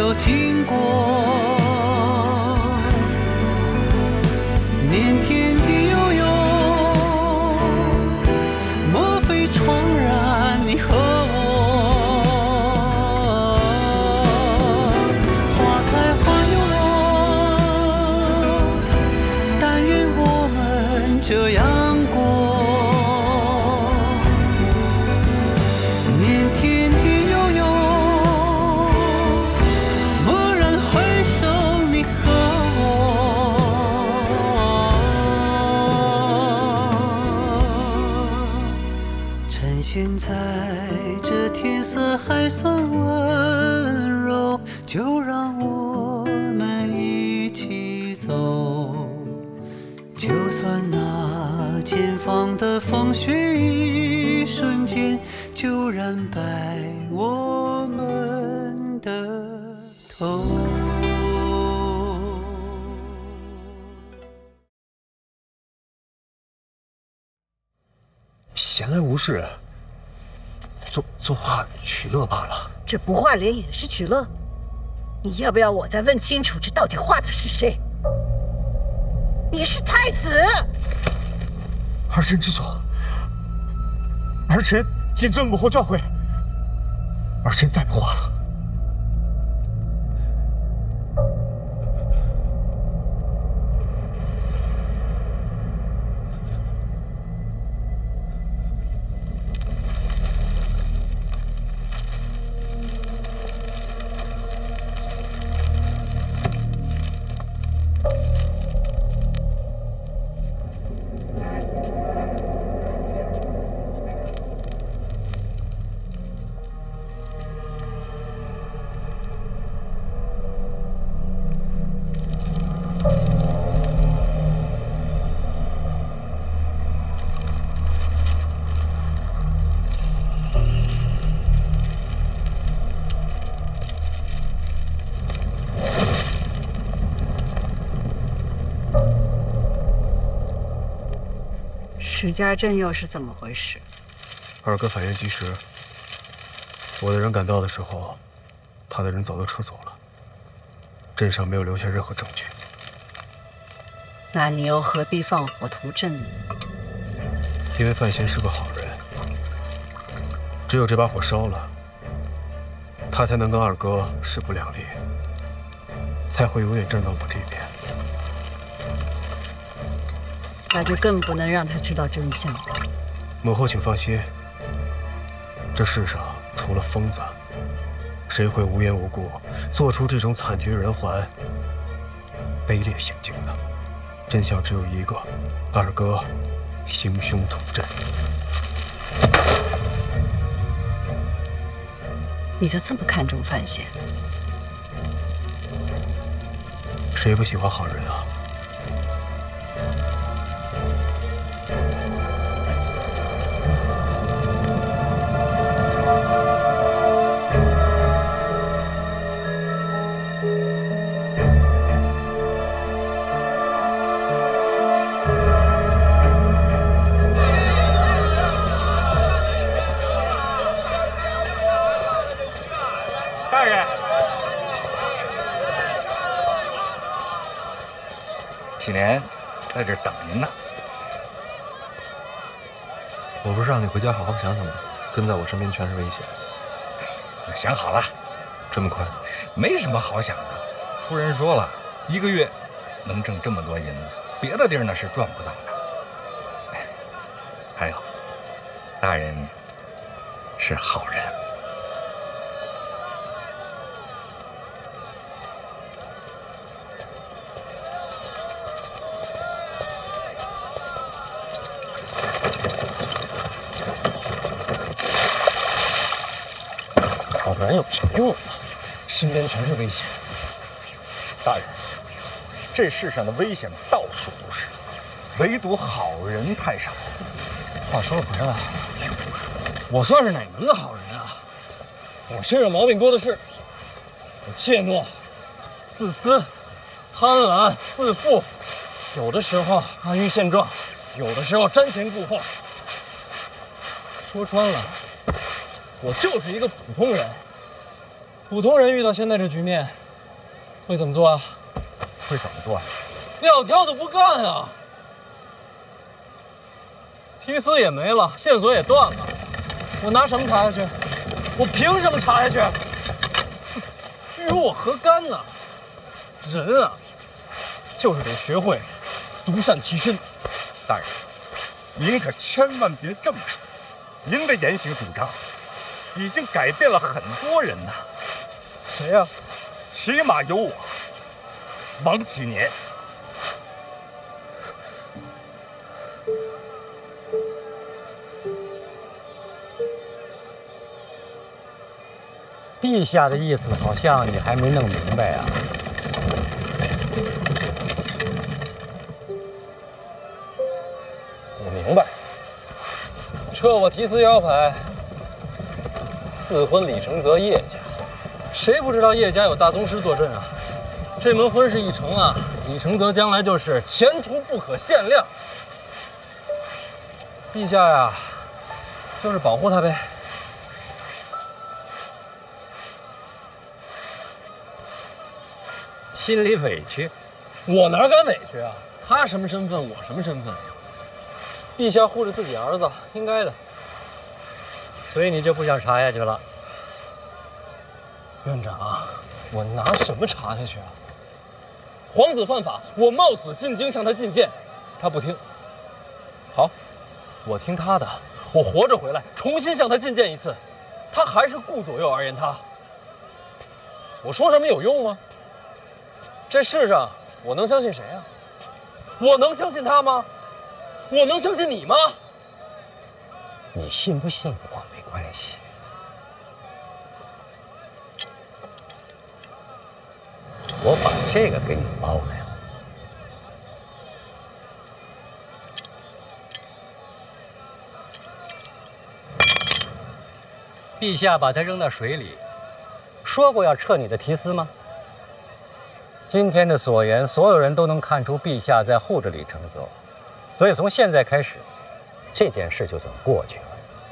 都经过。念天地悠悠，莫非怆然你和我？花开花又落，但愿我们这样过。念天地悠悠，蓦然回首你和我。趁现在这天色还算温柔，就让我们一起走。就算那前方的风雪一瞬间就染白我们的头。 闲来无事，作画取乐罢了。 这不画脸也是取乐？你要不要我再问清楚，这到底画的是谁？你是太子， 儿臣知错，儿臣谨遵母后教诲，儿臣再不画了。 史家镇又是怎么回事？ 二哥反应及时，我的人赶到的时候，他的人早都撤走了，镇上没有留下任何证据。 那你又何必放火屠镇呢？ 因为范闲是个好人，只有这把火烧了，他才能跟二哥势不两立，才会永远站到我这边。 那就更不能让他知道真相了。 母后，请放心，这世上除了疯子，谁会无缘无故做出这种惨绝人寰、卑劣行径的？真相只有一个：二哥行凶屠镇。 你就这么看重范闲？ 谁不喜欢好人啊？ 启年在这儿等您呢。 我不是让你回家好好想想吗？跟在我身边全是危险。 想好了， 这么快？ 没什么好想的。夫人说了，1个月能挣这么多银子，别的地儿那是赚不到的。还有，大人是好人。 好人有什么用啊？身边全是危险。 大人，这世上的危险到处都是，唯独好人太少。 话说回来，我算是哪门子好人啊？我身上毛病多的是，我怯懦、自私、贪婪、自负，有的时候安于现状，有的时候瞻前顾后。说穿了，我就是一个普通人。 普通人遇到现在这局面，会怎么做啊？ 会怎么做呀？ 撂挑子不干啊！提丝也没了，线索也断了，我拿什么查下去？我凭什么查下去？与我何干呢？人啊，就是得学会独善其身。 大人，您可千万别这么说，您的言行主张已经改变了很多人呐。 谁呀？ 起码有我，王启年。 陛下的意思好像你还没弄明白啊。 我明白，撤我提丝腰牌，赐婚李承泽叶家。谁不知道叶家有大宗师坐镇啊？这门婚事一成啊，李承泽将来就是前途不可限量。陛下呀，就是保护他呗。 心里委屈， 我哪敢委屈啊？他什么身份，我什么身份？陛下护着自己儿子，应该的。 所以你就不想查下去了？ 院长，我拿什么查下去啊？皇子犯法，我冒死进京向他进谏，他不听。好，我听他的，我活着回来，重新向他进谏一次，他还是顾左右而言他。我说什么有用吗？这世上我能相信谁啊？我能相信他吗？我能相信你吗？ 你信不信我没关系。我把这个给你包来了。陛下把它扔到水里，说过要撤你的提丝吗？今天的所言，所有人都能看出陛下在护着李承泽，所以从现在开始，这件事就算过去了。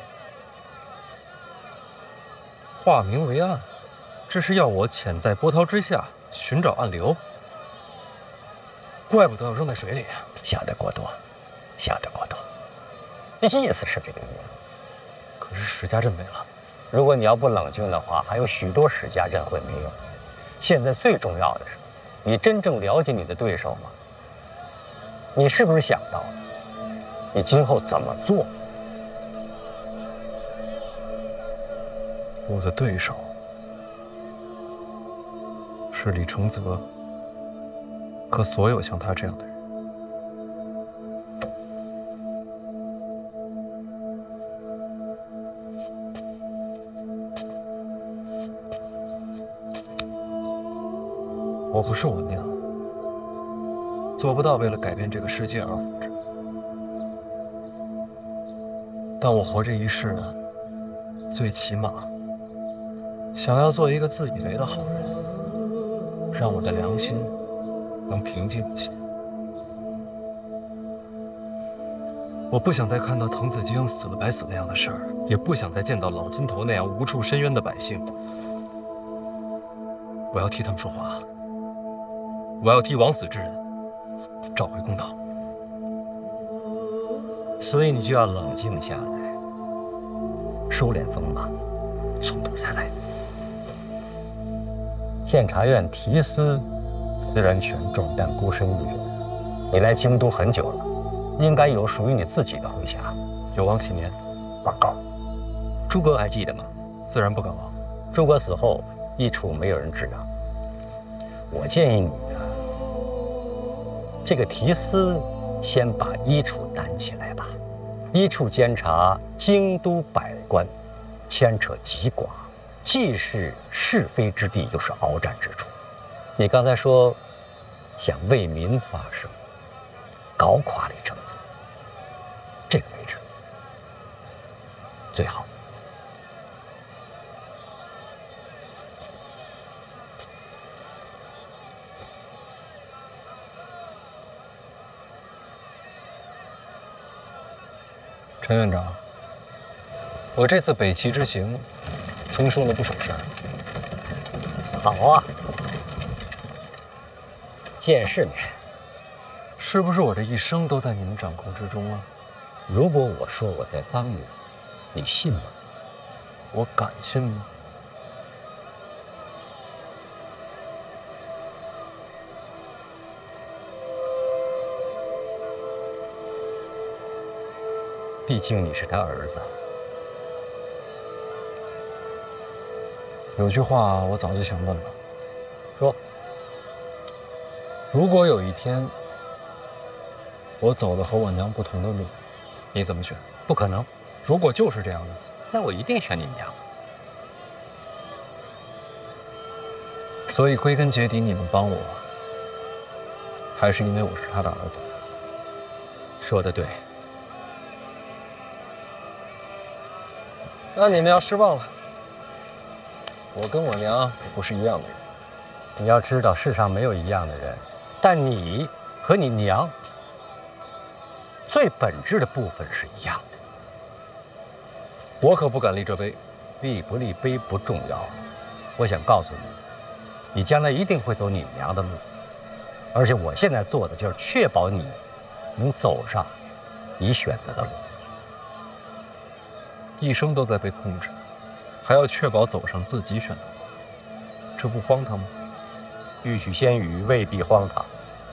化名为暗，这是要我潜在波涛之下寻找暗流。怪不得要扔在水里。 想得过多，想得过多。意思是这个意思。 可是史家镇没了。 如果你要不冷静的话，还有许多史家镇会没有。现在最重要的是，你真正了解你的对手吗？你是不是想到了你今后怎么做？ 我的对手是李承泽和所有像他这样的人。我不是我娘，做不到为了改变这个世界而活着。但我活这一世，最起码想要做一个自以为的好人，让我的良心能平静一些。我不想再看到滕子京死了白死那样的事儿，也不想再见到老金头那样无处伸冤的百姓。我要替他们说话，我要替枉死之人找回公道。 所以你就要冷静下来，收敛锋芒，从头再来。监察院提丝虽然权重，但孤身一人。你来京都很久了，应该有属于你自己的麾下。 有王启年， 报告。诸葛还记得吗？ 自然不敢忘。 诸葛死后，一处没有人治啊。我建议你呢，这个提丝先把一处担起来吧。一处监察京都百官，牵扯极广，既是是非之地，又是鏖战之处。你刚才说想为民发声，搞垮李承泽，这个位置最好。 陈院长，我这次北齐之行，听说了不少事儿。 好啊，见世面。 是不是我这一生都在你们掌控之中啊？ 如果我说我在帮你，你信吗？ 我敢信吗？ 毕竟你是他儿子。 有句话我早就想问了， 说， 如果有一天我走了和我娘不同的路，你怎么选？ 不可能。 如果就是这样的， 那我一定选你娘。 所以归根结底，你们帮我，还是因为我是他的儿子。 说得对。 那你们要失望了，我跟我娘不是一样的人。 你要知道，世上没有一样的人，但你和你娘最本质的部分是一样的。 我可不敢立这碑。 立不立碑不重要，我想告诉你，你将来一定会走你娘的路，而且我现在做的就是确保你能走上你选择的路。 一生都在被控制，还要确保走上自己选的路，这不荒唐吗？ 欲取先予未必荒唐。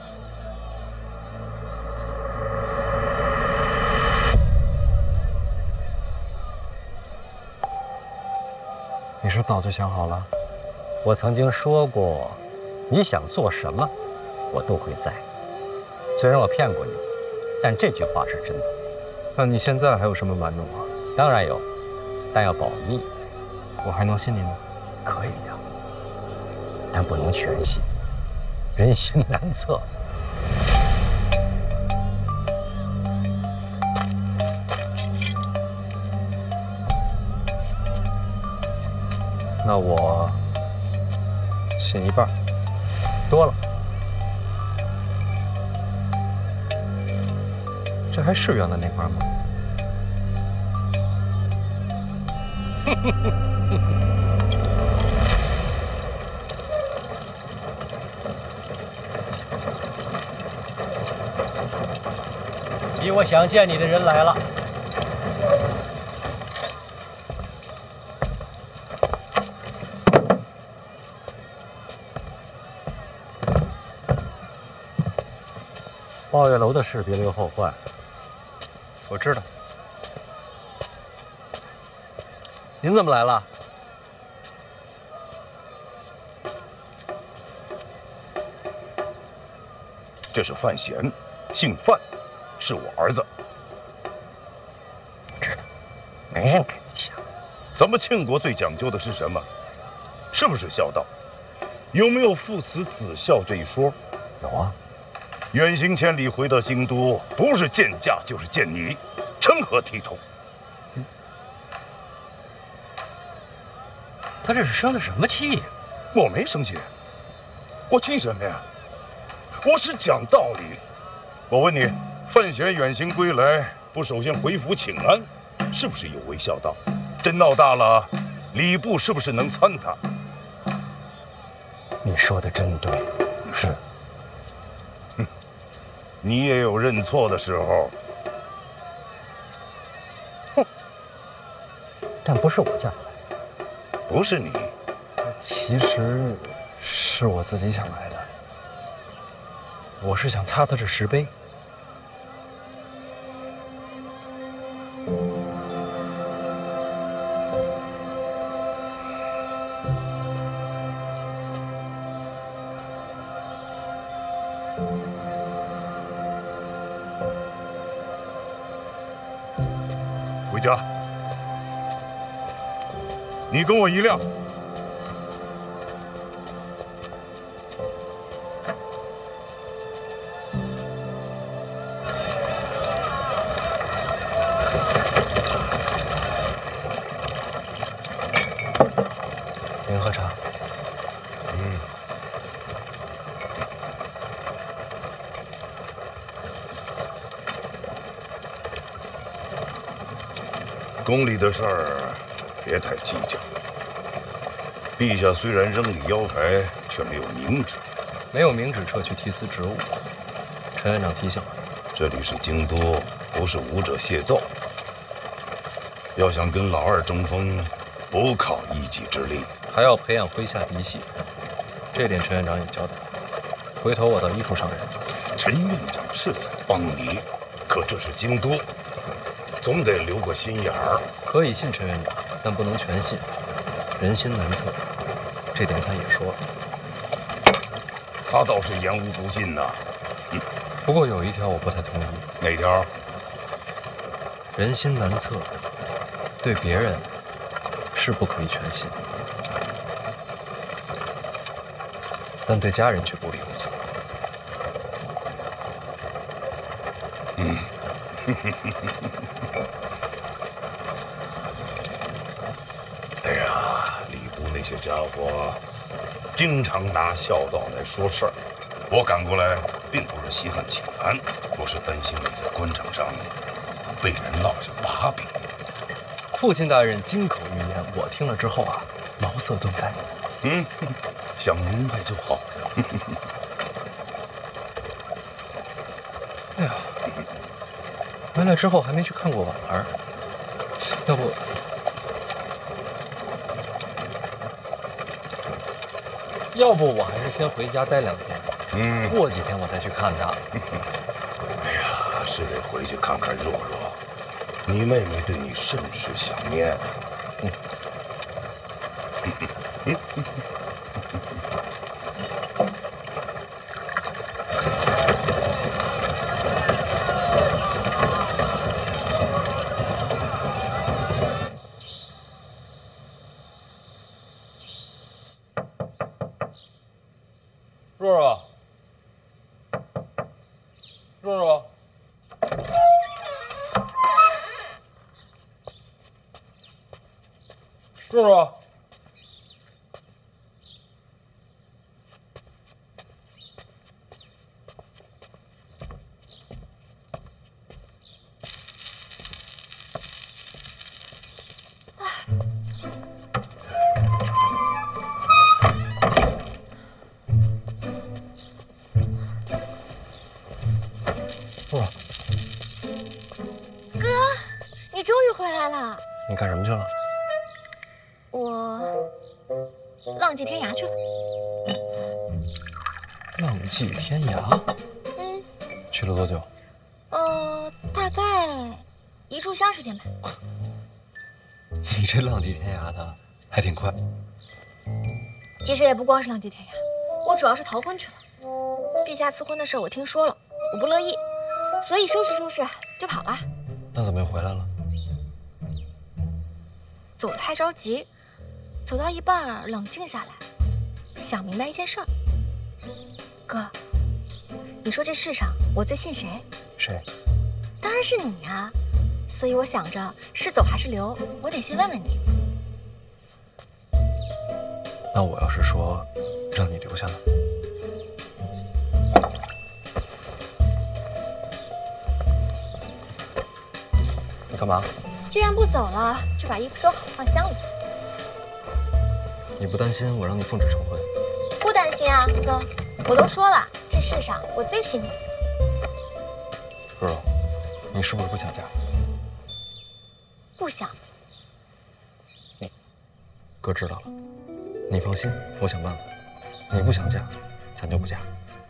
你是早就想好了？ 我曾经说过，你想做什么，我都会在。虽然我骗过你，但这句话是真的。 那你现在还有什么瞒着我？ 当然有，但要保密。 我还能信你吗？ 可以呀，但不能全信，人心难测。 那我信一半， 多了。 这还是原来那块吗？ 比我想见你的人来了。抱月楼的事别留后患。 我知道。您怎么来了？ 这是范闲，姓范，是我儿子。 知道，没人给你钱。 咱们庆国最讲究的是什么？是不是孝道？有没有父慈子孝这一说？ 有啊。 远行千里回到京都，不是见驾就是见你，成何体统？ 他这是生的什么气呀？ 我没生气，我气什么呀？我是讲道理。我问你，范闲远行归来，不首先回府请安，是不是有违孝道？真闹大了，礼部是不是能参他？ 你说的真对，是。 你也有认错的时候。 哼，但不是我叫他来， 不是你。 其实是我自己想来的。我是想擦擦这石碑。 回家，你跟我一辆。 您喝茶。宫里的事儿别太计较， 陛下虽然扔里腰牌，却没有明旨。 没有明旨撤去提司职务。陈院长提醒了， 这里是京都，不是武者械斗。要想跟老二争锋，不靠一己之力， 还要培养麾下嫡系。这点陈院长也交代。回头我到医术上人。 陈院长是在帮你，可这是京都，总得留个心眼儿。 可以信陈院长，但不能全信。人心难测，这点他也说了。 他倒是言无不尽呐。 不过有一条我不太同意。 哪条？ 人心难测，对别人是不可以全信，但对家人却不理如此。 哎呀，礼部那些家伙经常拿孝道来说事儿。我赶过来并不是稀罕请安，我是担心你在官场上被人落下把柄。 父亲大人金口玉言，我听了之后啊，茅塞顿开。 想明白就好。 哎呀，回来之后还没去看过婉儿，要不我还是先回家待2天，过几天我再去看她。 哎呀，是得回去看看若若，你妹妹对你甚是想念。 若若，若若，若若， 你终于回来了。 你干什么去了？ 我浪迹天涯去了。 浪迹天涯？去了多久？ 大概1炷香时间吧。 你这浪迹天涯的还挺快。 其实也不光是浪迹天涯，我主要是逃婚去了。陛下赐婚的事我听说了，我不乐意，所以收拾收拾就跑了。 那怎么又回来了？ 走得太着急，走到一半冷静下来，想明白一件事儿。哥，你说这世上我最信谁？ 谁？ 当然是你呀。所以我想着是走还是留，我得先问问你。 那我要是说让你留下呢？你干嘛？ 既然不走了，就把衣服收好放箱里。 你不担心我让你奉旨成婚？ 不担心啊，哥。我都说了，这世上我最信你。 若若，你是不是不想嫁？ 不想。 哥知道了，你放心，我想办法。你不想嫁，咱就不嫁。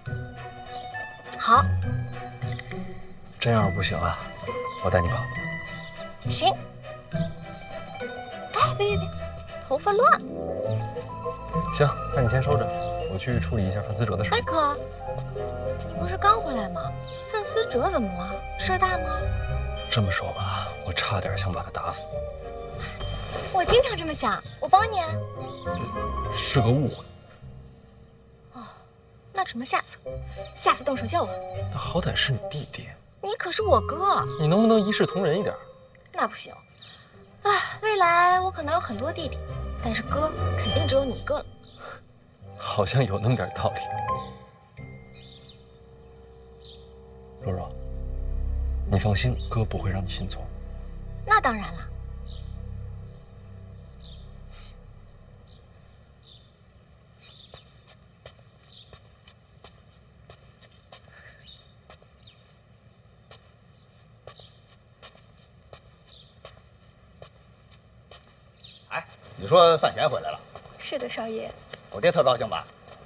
好。 真要是不行啊，我带你跑。 行。哎，别，头发乱。 行，那你先收着，我去处理一下范思哲的事。 哎，哥，你不是刚回来吗？范思哲怎么了？事儿大吗？ 这么说吧，我差点想把他打死。 我经常这么想，我帮你啊。 是个误会。 哦，那准备下次动手叫我。 那好歹是你弟弟。 你可是我哥。 你能不能一视同仁一点？ 那不行。啊，未来我可能有很多弟弟，但是哥肯定只有你一个了。 好像有那么点道理。若若，你放心，哥不会让你信错。 那当然了。 你说范闲回来了？ 是的，少爷。 我爹特高兴吧？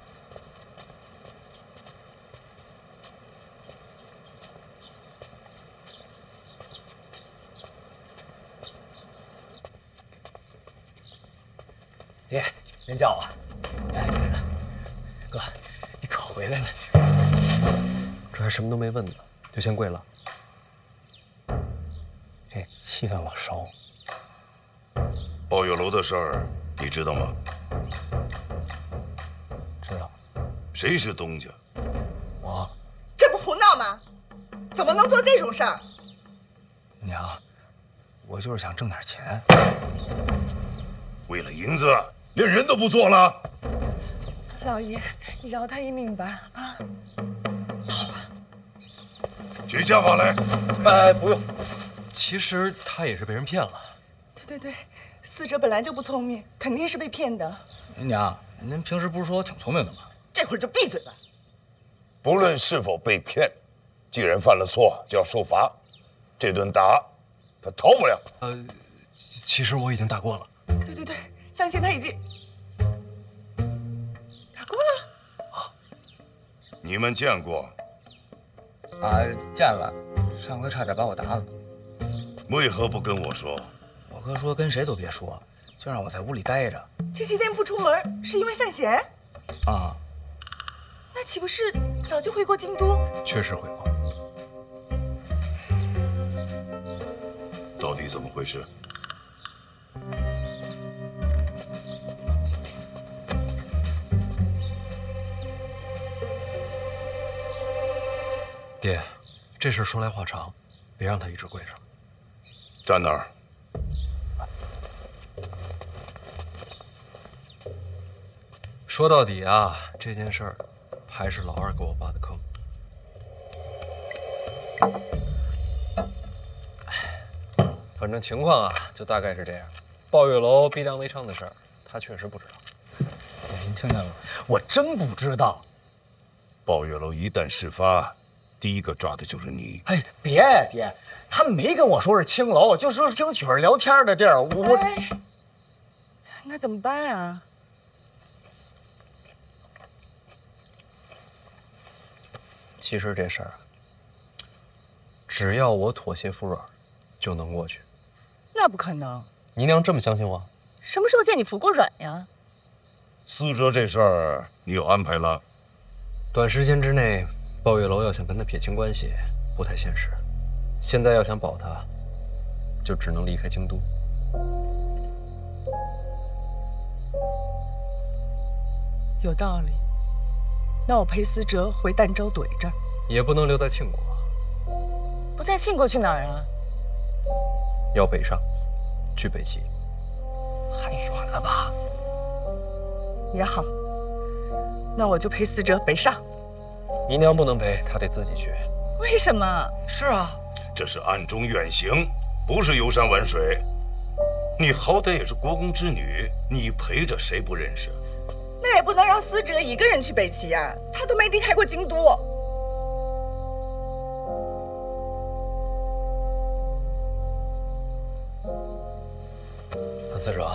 爹，您叫我。哎，哥，你可回来了。 这还什么都没问呢，就先跪了。 这气氛我熟。 抱月楼的事儿你知道吗？ 知道。 谁是东家？ 我。 这不胡闹吗？怎么能做这种事儿？ 娘，我就是想挣点钱。 为了银子，连人都不做了？ 老爷，你饶他一命吧！啊！ 举家法来。 哎，不用。其实他也是被人骗了。 对，死者本来就不聪明，肯定是被骗的。 娘，您平时不是说我挺聪明的吗？ 这会儿就闭嘴吧。 不论是否被骗，既然犯了错，就要受罚。这顿打，他逃不了。 其实我已经打过了。 对，范闲他已经打过了。 啊， 你们见过？ 啊，见了。上回差点把我打死。 为何不跟我说？ 我哥说跟谁都别说，就让我在屋里待着。 这些天不出门，是因为范闲？ 啊。 那岂不是早就回过京都？ 确实回过。 到底怎么回事？ 爹，这事说来话长，别让他一直跪着。 站那儿。 说到底啊，这件事儿还是老二给我挖的坑。反正情况啊，就大概是这样。抱月楼逼良为娼的事儿，他确实不知道。 您听见了？我真不知道。 抱月楼一旦事发，第一个抓的就是你。 哎，别，他们没跟我说是青楼，就说是听曲儿聊天的地儿。我， 那怎么办啊？ 其实这事儿啊，只要我妥协服软，就能过去。 那不可能！ 你娘这么相信我？ 什么时候见你服过软呀？ 思哲这事儿你有安排了？ 短时间之内，抱月楼要想跟他撇清关系，不太现实。现在要想保他，就只能离开京都。 有道理。那我陪思哲回儋州怼着， 也不能留在庆国。 不在庆国去哪儿啊？ 要北上，去北齐。 太远了吧？ 也好，那我就陪思哲北上。 姨娘不能陪，她得自己去。 为什么？ 是啊， 这是暗中远行，不是游山玩水。你好歹也是国公之女，你陪着谁不认识？ 那也不能让思哲一个人去北齐呀，他都没离开过京都。 思哲，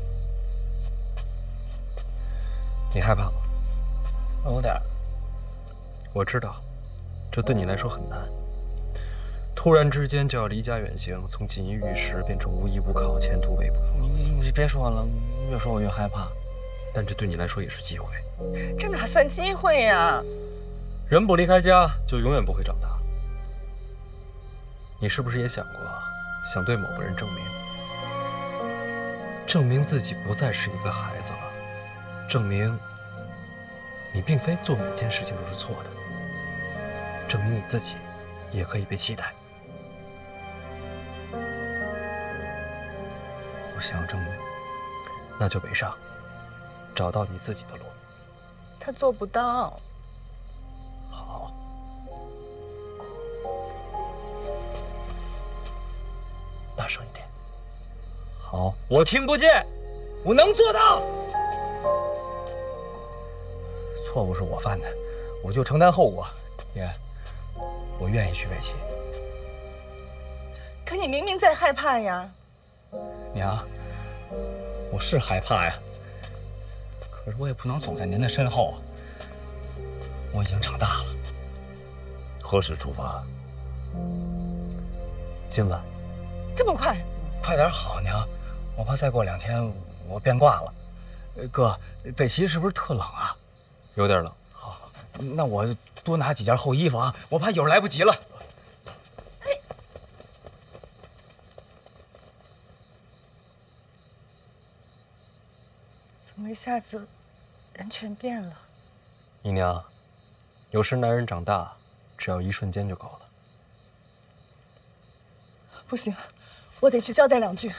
你害怕吗？ 有点。 我知道，这对你来说很难。突然之间就要离家远行，从锦衣玉食变成无依无靠、前途未卜。 你别说了，越说我越害怕。 但这对你来说也是机会。 这哪算机会呀？ 人不离开家，就永远不会长大。你是不是也想过，想对某个人证明自己不再是一个孩子了，证明你并非做每件事情都是错的，证明你自己也可以被期待。 我想证明， 那就北上，找到你自己的路。 他做不到。 好，大声一点。 好，我听不见，我能做到。错误是我犯的，我就承担后果。爷，我愿意去北齐。 可你明明在害怕呀。 娘， 我是害怕呀，可是我也不能走在您的身后啊。我已经长大了。 何时出发？ 今晚。 这么快？ 快点好，娘，我怕再过2天我变卦了。哥，北齐是不是特冷啊？ 有点冷。 好，那我多拿几件厚衣服啊，我怕一会儿来不及了。 怎么一下子人全变了？ 姨娘，有时男人长大，只要一瞬间就够了。 不行，我得去交代2句。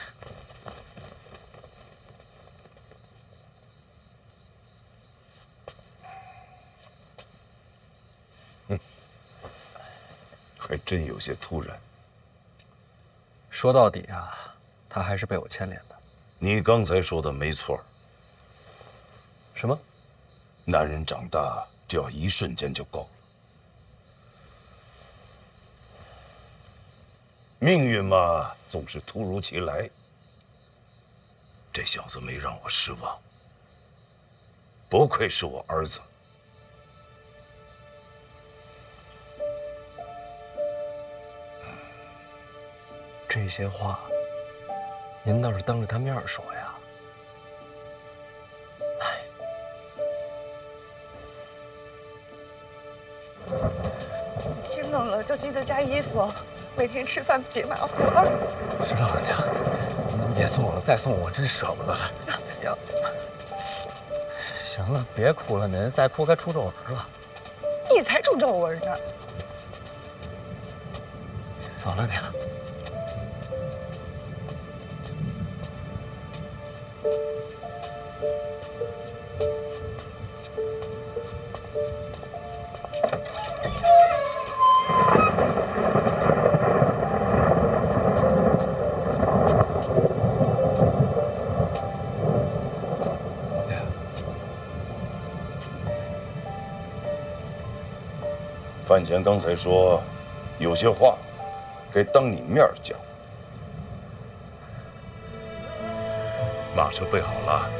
还真有些突然。 说到底啊，他还是被我牵连的。 你刚才说的没错。 什么？ 男人长大只要一瞬间就够了。命运嘛，总是突如其来。这小子没让我失望，不愧是我儿子。 这些话，您倒是当着他面说呀。 天冷了就记得加衣服，每天吃饭别马虎了。 知道了，娘，您别送我了，再送我真舍不得了。 行， 行了，别哭了，您再哭该出皱纹了。 你才出皱纹呢。 走了，娘。 范闲刚才说，有些话该当你面讲。马车备好了。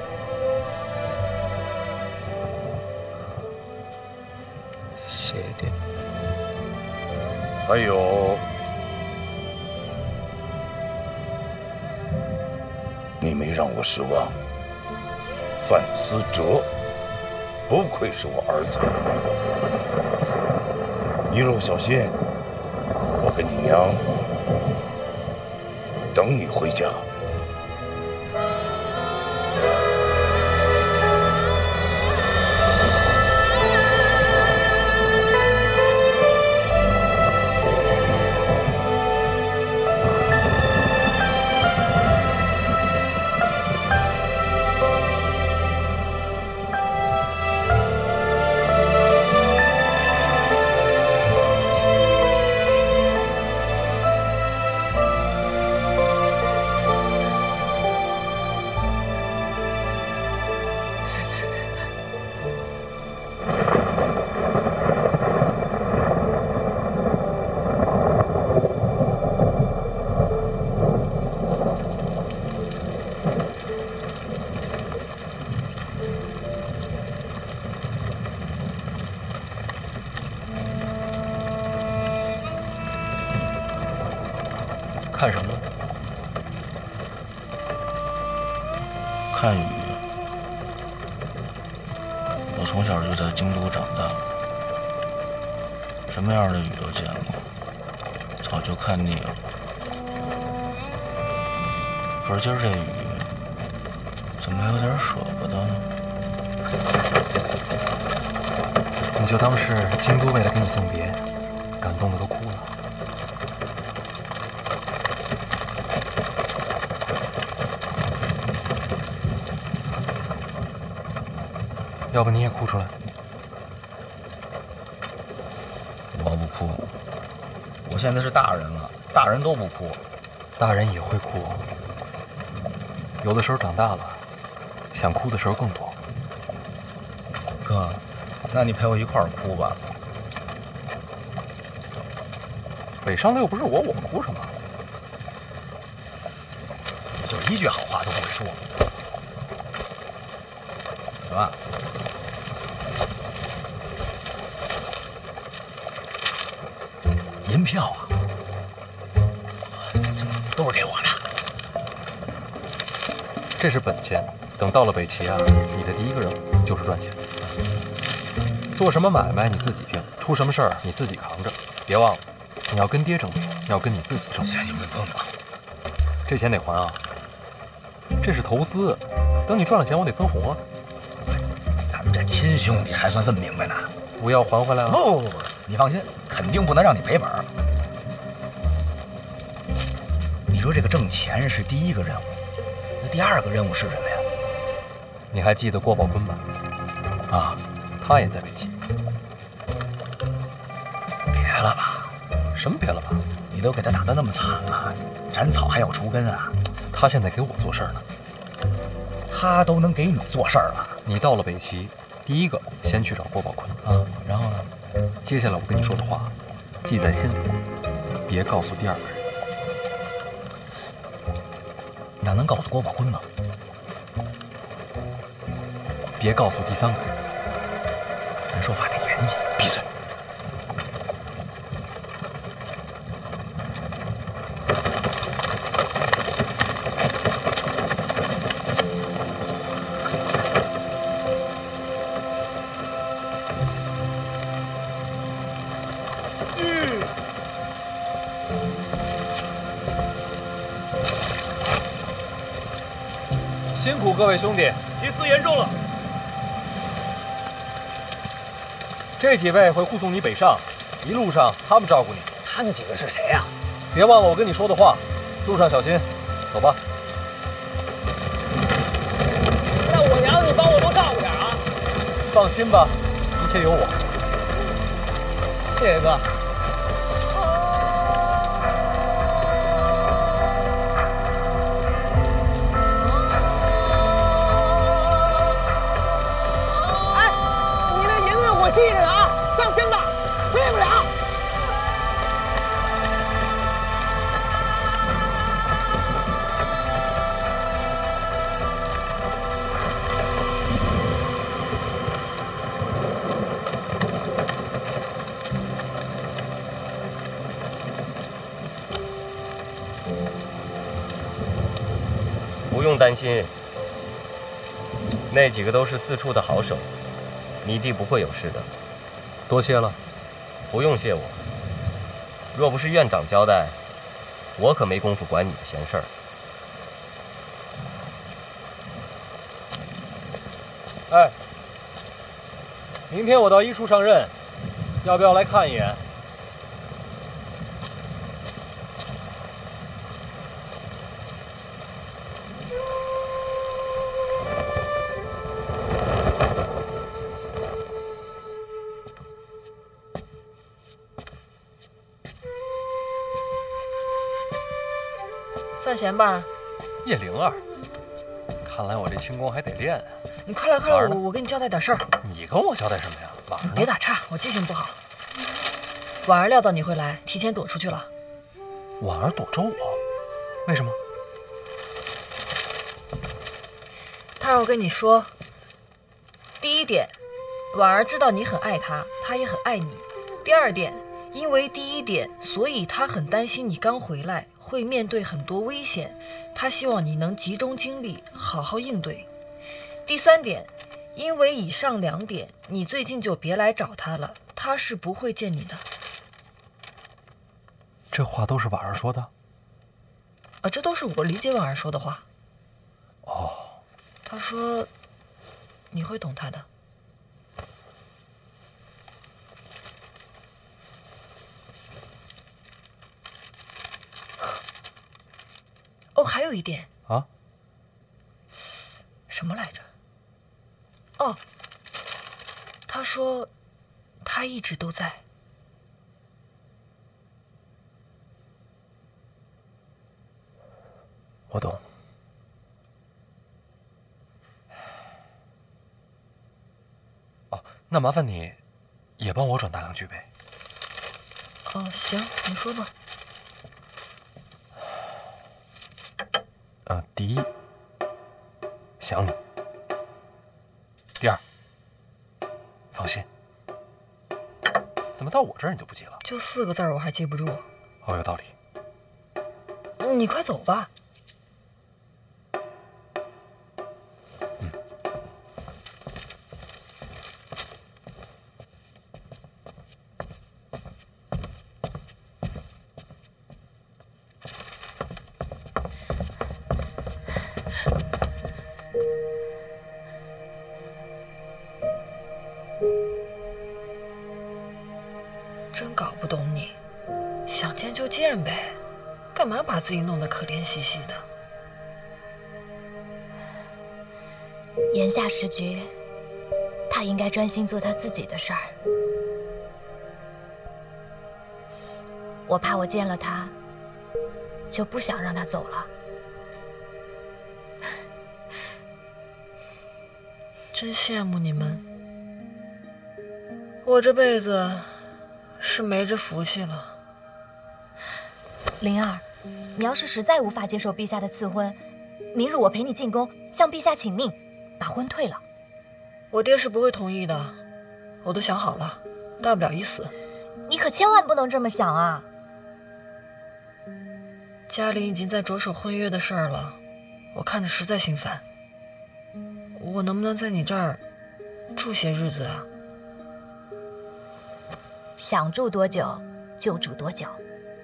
谢谢爹。 还有，你没让我失望。范思哲，不愧是我儿子。一路小心，我跟你娘等你回家。 看什么呢？ 看雨。我从小就在京都长大，什么样的雨都见过，早就看腻了。可是今儿这雨，怎么有点舍不得呢？ 你就当是京都为了给你送别，感动的都哭了。要不你也哭出来？ 我不哭，我现在是大人了，大人都不哭， 大人也会哭，有的时候长大了，想哭的时候更多。 哥，那你陪我一块儿哭吧。 北上的又不是我哭什么？ 就一句好话都不会说。 吧？银票啊，都是给我的。 这是本钱，等到了北齐啊，你的第一个任务就是赚钱。做什么买卖你自己定，出什么事儿你自己扛着。别忘了，你要跟爹挣钱，要跟你自己挣钱。 你们碰吧， 这钱得还啊，这是投资，等你赚了钱我得分红啊。 咱们这亲兄弟还算这么明白呢。 不要还回来了？ 不，你放心，肯定不能让你赔本。你说这个挣钱是第一个任务，那第二个任务是什么呀？ 你还记得郭宝坤吧？ 啊， 他也在北齐。 别了吧？ 什么别了吧？ 你都给他打得那么惨了，斩草还要除根啊！ 他现在给我做事儿呢。 他都能给你做事儿了。 你到了北齐，第一个先去找郭宝坤啊，然后呢？ 接下来我跟你说的话，记在心里，别告诉第二个人。 那能告诉郭宝坤吗？ 别告诉第三个人。 咱说话得严谨。 闭嘴。辛苦各位兄弟，提司严重了。这几位会护送你北上，一路上他们照顾你。 他们几个是谁呀？ 别忘了我跟你说的话，路上小心。走吧。 那我娘你帮我多照顾点啊！ 放心吧，一切有我。 谢谢哥。 记着呢啊，放心吧，亏不了。 不用担心，那几个都是四处的好手。你弟不会有事的， 多谢了。 不用谢我。若不是院长交代，我可没工夫管你的闲事儿。 哎，明天我到一处上任，要不要来看一眼？ 范闲吧， 叶灵儿，看来我这轻功还得练啊。 你快来快来，我给你交代点事儿。 你跟我交代什么呀？晚上呢？ 别打岔，我记性不好。婉儿料到你会来，提前躲出去了。 婉儿躲着我？为什么？ 她让我跟你说，第一点，婉儿知道你很爱她，她也很爱你。第二点，因为第一点，所以她很担心你刚回来会面对很多危险，她希望你能集中精力，好好应对。第三点，因为以上两点，你最近就别来找她了，她是不会见你的。 这话都是婉儿说的？ 这都是我理解婉儿说的话。 哦。 她说你会懂她的。哦，还有一点啊， 什么来着？哦，他说他一直都在。 我懂。哦，那麻烦你也帮我转达两句呗。 哦，行，你说吧。 第一，想你。 第二，放心。怎么到我这儿你就不记了？ 就4个字儿我还记不住。 哦，有道理。 你快走吧。真搞不懂你，想见就见呗，干嘛把自己弄得可怜兮兮的？ 眼下时局，他应该专心做他自己的事儿。我怕我见了他，就不想让他走了。 真羡慕你们，我这辈子是没这福气了。 灵儿，你要是实在无法接受陛下的赐婚，明日我陪你进宫，向陛下请命，把婚退了。 我爹是不会同意的，我都想好了，大不了一死。 你可千万不能这么想啊！ 家里已经在着手婚约的事儿了，我看着实在心烦。我能不能在你这儿住些日子啊？ 想住多久就住多久。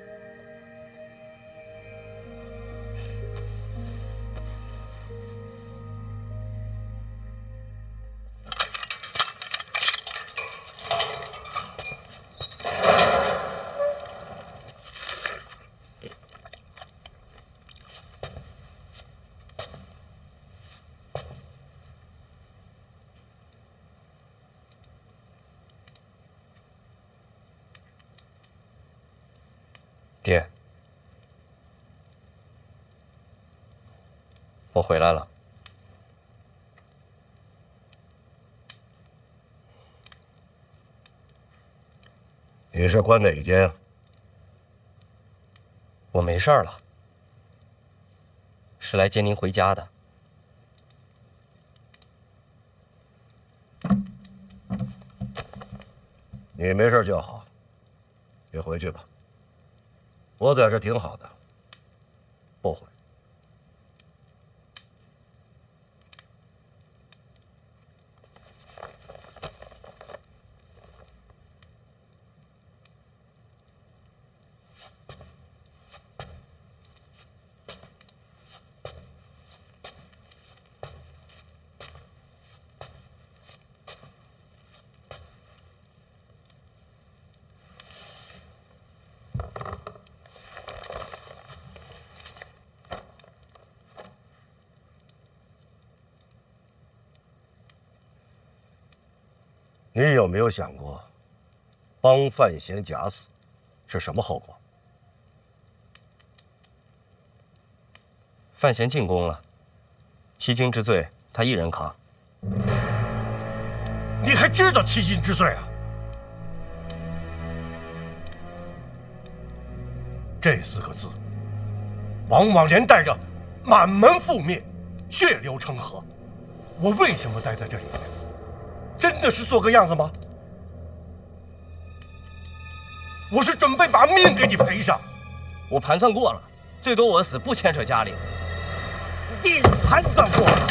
爹，我回来了。 你是关哪间？ 我没事儿了，是来接您回家的。 你没事就好，别回去吧。我在这挺好的，不回。你有没有想过，帮范闲假死是什么后果？ 范闲进宫了，欺君之罪他一人扛。 你还知道欺君之罪啊？这4个字，往往连带着满门覆灭、血流成河。我为什么待在这里面？真的是做个样子吗？我是准备把命给你赔上。 我盘算过了，最多我死不牵扯家里。 你盘算过了？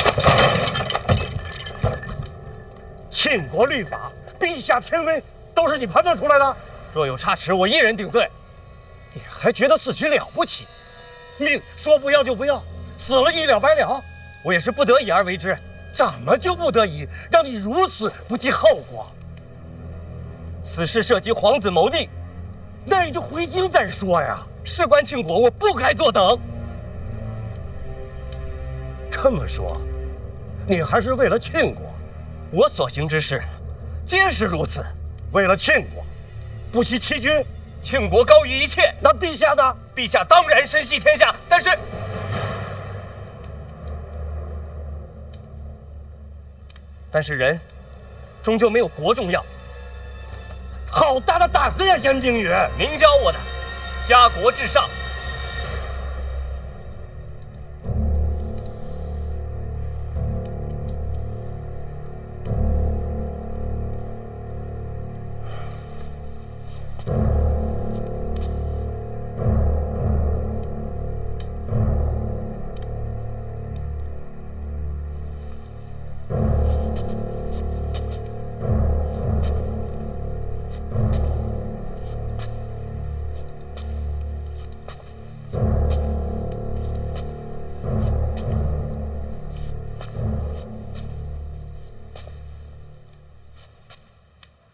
庆国律法、陛下权威，都是你判断出来的？ 若有差池，我一人顶罪。 你还觉得自己了不起？命说不要就不要，死了一了百了。 我也是不得已而为之。 怎么就不得已，让你如此不计后果？ 此事涉及皇子谋逆， 那你就回京再说呀。 事关庆国，我不该坐等。 这么说，你还是为了庆国？ 我所行之事，皆是如此。 为了庆国，不惜欺君， 庆国高于一切。 那陛下呢？ 陛下当然身系天下，但是人终究没有国重要。 好大的胆子呀，严定宇！ 明教我的，家国至上。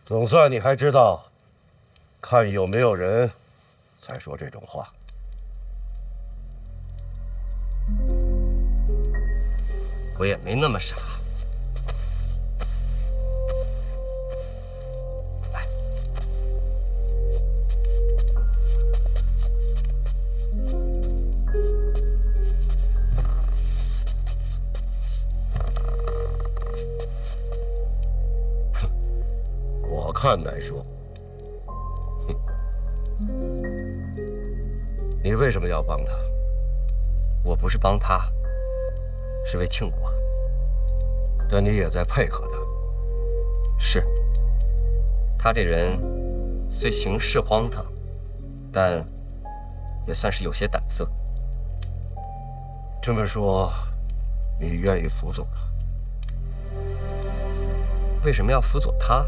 总算你还知道，看有没有人才说这种话。 我也没那么傻。来， 我看乃说，你为什么要帮他？ 我不是帮他，是为庆国。 但你也在配合他。 是。他这人虽行事荒唐，但也算是有些胆色。 这么说，你愿意辅佐他？ 为什么要辅佐他？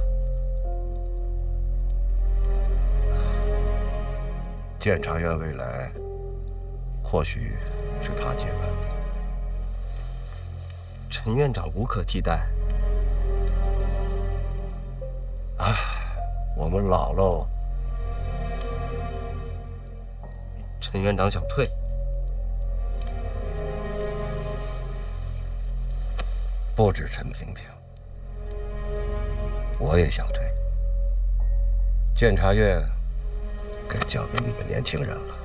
监察院未来，或许是他接班。 陈院长无可替代。 唉，我们老喽。 陈院长想退， 不止陈萍萍，我也想退。监察院该交给你们年轻人了。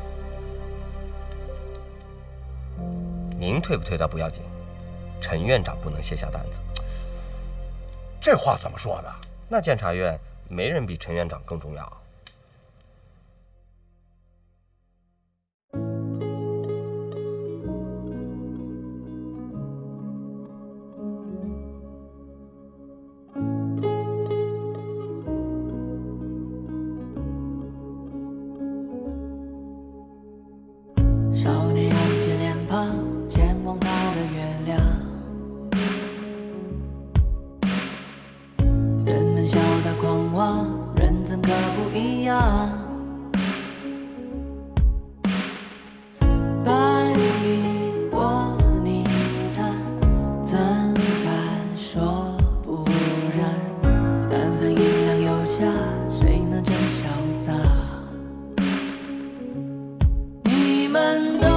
您退不退倒不要紧，陈院长不能卸下担子。 这话怎么说的？ 那监察院没人比陈院长更重要。 少年扬起脸庞，前往他的月亮。人们笑他狂妄，人怎可不一样？白衣过泥潭，怎敢说不然？但凡银两有价，谁能真潇洒？你们都